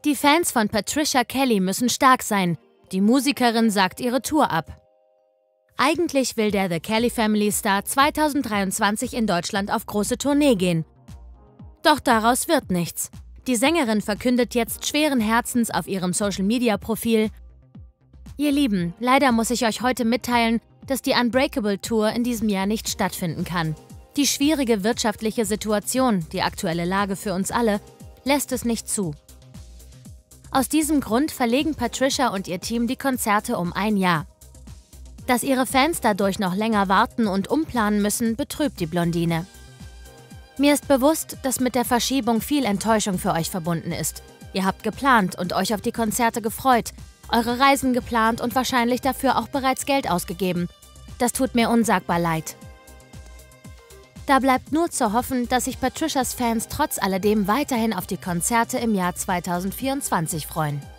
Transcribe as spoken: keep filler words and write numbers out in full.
Die Fans von Patricia Kelly müssen stark sein. Die Musikerin sagt ihre Tour ab. Eigentlich will der The Kelly Family Star zweitausenddreiundzwanzig in Deutschland auf große Tournee gehen. Doch daraus wird nichts. Die Sängerin verkündet jetzt schweren Herzens auf ihrem Social-Media-Profil: Ihr Lieben, leider muss ich euch heute mitteilen, dass die Unbreakable Tour in diesem Jahr nicht stattfinden kann. Die schwierige wirtschaftliche Situation, die aktuelle Lage für uns alle, lässt es nicht zu. Aus diesem Grund verlegen Patricia und ihr Team die Konzerte um ein Jahr. Dass ihre Fans dadurch noch länger warten und umplanen müssen, betrübt die Blondine. Mir ist bewusst, dass mit der Verschiebung viel Enttäuschung für euch verbunden ist. Ihr habt geplant und euch auf die Konzerte gefreut, eure Reisen geplant und wahrscheinlich dafür auch bereits Geld ausgegeben. Das tut mir unsagbar leid. Da bleibt nur zu hoffen, dass sich Patricias Fans trotz alledem weiterhin auf die Konzerte im Jahr zweitausendvierundzwanzig freuen.